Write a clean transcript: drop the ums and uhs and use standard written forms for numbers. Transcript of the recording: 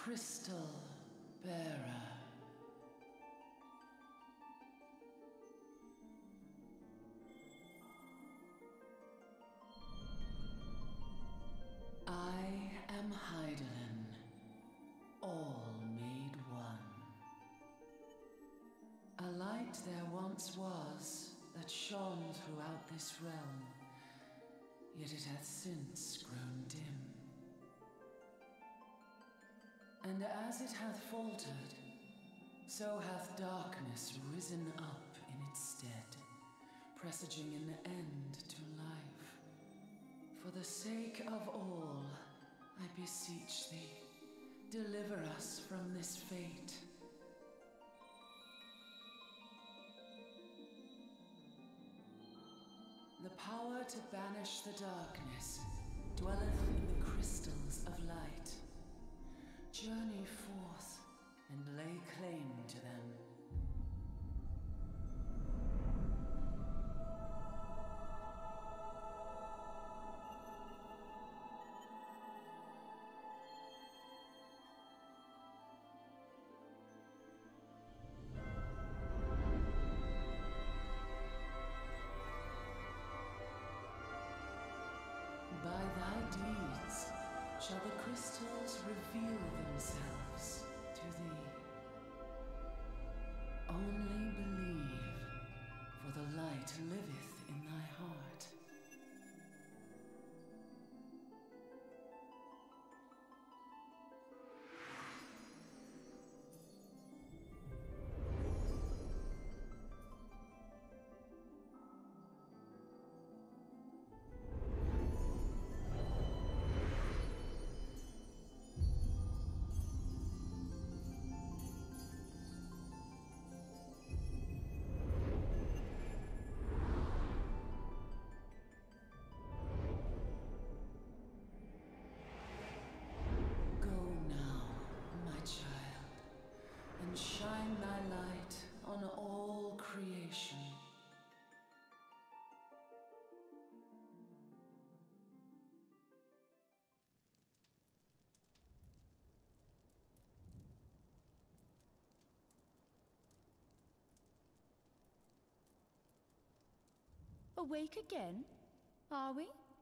Crystal Bearer. I am Hydaelyn, all made one. A light there once was that shone throughout this realm, yet it hath since grown dim. And as it hath faltered, so hath darkness risen up in its stead, presaging an end to life. For the sake of all, I beseech thee, deliver us from this fate. The power to banish the darkness dwelleth in the crystals of light. Journey forth and lay claim to them. By thy deeds shall the crystals reveal themselves to thee. Only believe, for the light liveth in thy heart. Shine thy light on all creation. Awake again? Are we?